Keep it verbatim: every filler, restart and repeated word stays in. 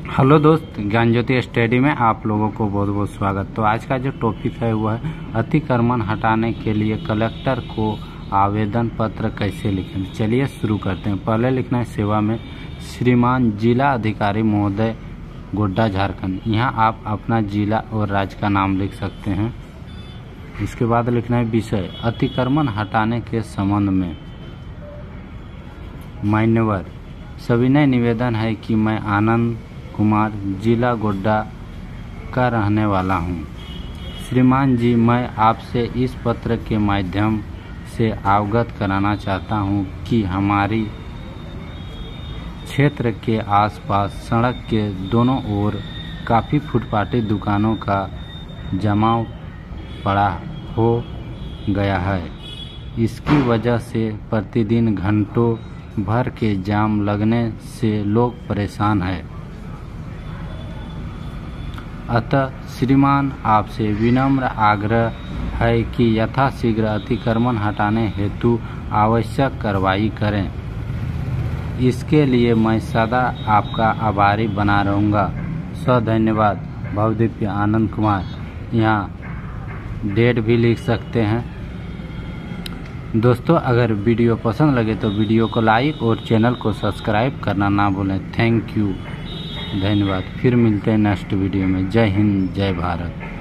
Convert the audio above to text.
Hello दोस्त, ज्ञान ज्योति study में आप लोगों को बहुत बहुत स्वागत। तो आज का जो टॉपिक है वह है अतिक्रमण हटाने के लिए कलेक्टर को आवेदन पत्र कैसे लिखें। चलिए शुरू करते हैं। पहले लिखना है सेवा में श्रीमान जिला अधिकारी महोदय गोड्डा झारखंड। यहाँ आप अपना जिला और राज्य का नाम लिख सकते हैं। इसके बाद लिखना है विषय अतिक्रमण हटाने के संबंध में। मान्यवर सविनय निवेदन है कि मैं आनंद कुमार जिला गोड्डा का रहने वाला हूँ। श्रीमान जी, मैं आपसे इस पत्र के माध्यम से अवगत कराना चाहता हूँ कि हमारी क्षेत्र के आसपास सड़क के दोनों ओर काफ़ी फुटपाटी दुकानों का जमाव पड़ा हो गया है। इसकी वजह से प्रतिदिन घंटों भर के जाम लगने से लोग परेशान हैं। अतः श्रीमान आपसे विनम्र आग्रह है कि यथाशीघ्र अतिक्रमण हटाने हेतु आवश्यक कार्रवाई करें। इसके लिए मैं सदा आपका आभारी बना रहूँगा। सधन्यवाद भवदीप्य आनंद कुमार। यहाँ डेट भी लिख सकते हैं। दोस्तों, अगर वीडियो पसंद लगे तो वीडियो को लाइक और चैनल को सब्सक्राइब करना ना भूलें। थैंक यू, धन्यवाद। फिर मिलते हैं नेक्स्ट वीडियो में। जय हिंद, जय भारत।